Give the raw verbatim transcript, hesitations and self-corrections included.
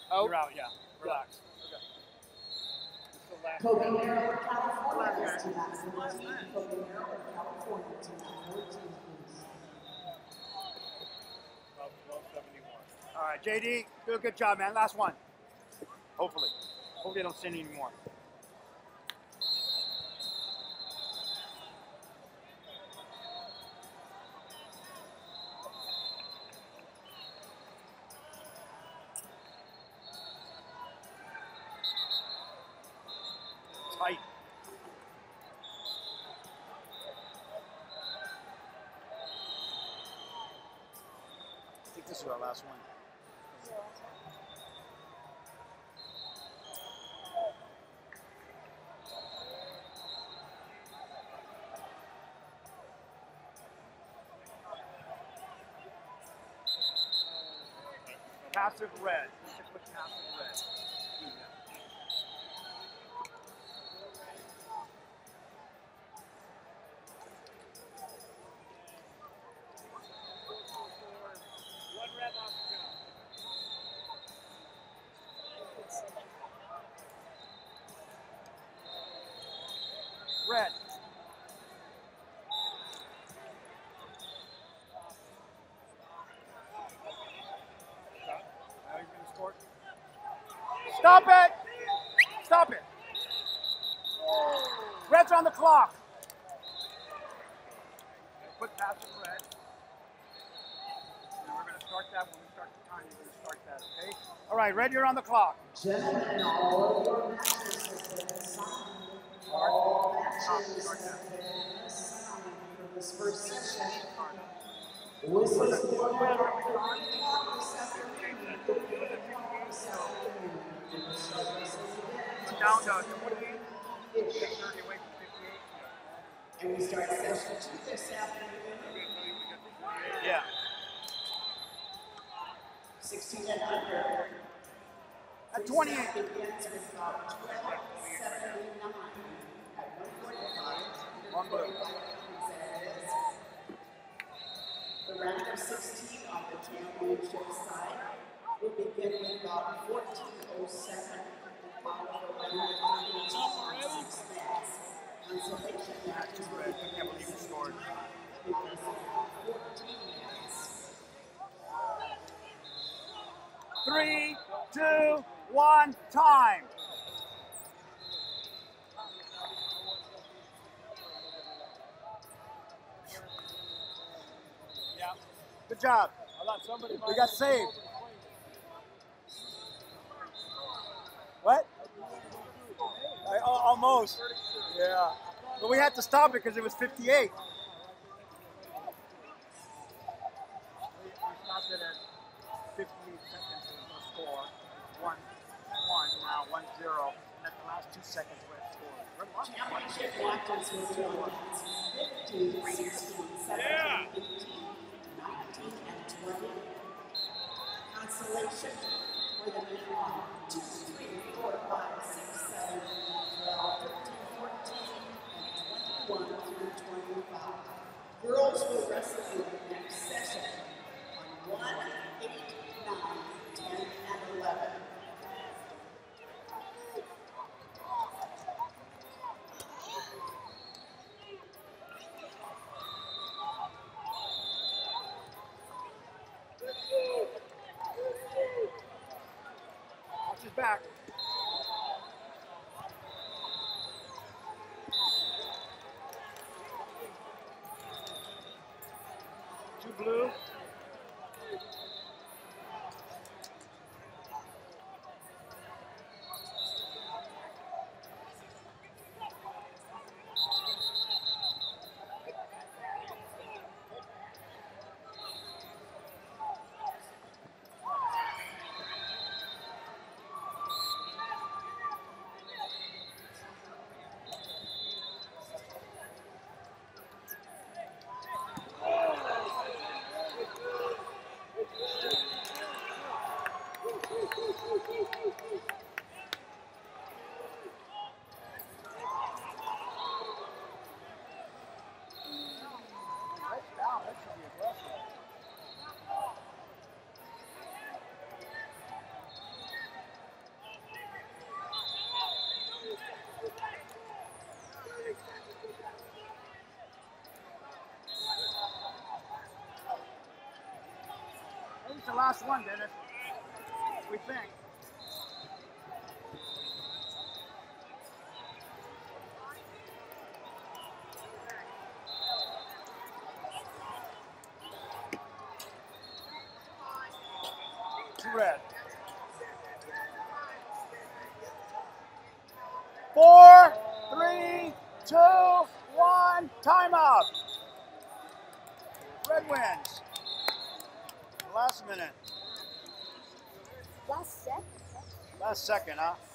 Out? You're out, yeah. Relax. Coconero, California is to that fourteen. Coconero, California to that fourteen, please. All right, J D, do a good job, man. Last one. Hopefully. Hopefully they don't send any more. Tight. I think this is our last one. Passive red. Let's just put passive red. One red off the ground. Red. Now you're going to score. Stop it! Stop it! Red's on the clock. Put passive red. And we're going to start that when we start the time. You're going to start that, okay? All right, red, you're on the clock. Gentlemen, all of your matches have been assigned. All matches have been assigned for this first session. Whistles for one o'clock this afternoon. This afternoon. Down to twenty-eight. thirty away from fifty-eight. And we start session two this afternoon. Yeah. sixteen and under. At twenty-eight. Begins with about twelve seventy-nine at one forty-five. One blue. The round of sixteen on the championship side will begin with about fourteen oh seven, followed by a round of eighteen on six minutes. Consolation matches will begin I can't believe you scored. because of fourteen minutes. Three, two, one, time. Yeah. Good job. We got saved. What? I, almost. Yeah. But we had to stop it because it was fifty-eight. We stopped it at fifty-eight seconds to the score. One, one, now one zero. And at the last two seconds we're at score. Championship matches will be on fifteen, sixteen, seventeen, eighteen, nineteen, and twenty. Consolation for the men on two, three, four, five, six, seven, twelve, thirteen, fourteen, and twenty-one through twenty-five. Girls will wrestle in the next session on one, eight, nine, ten, and eleven. Watch his back. Two blue. the last one, Dennis. We think. Two red. Four, three, two, one, timeout. Red wins. Last minute. Last second. Last second, huh?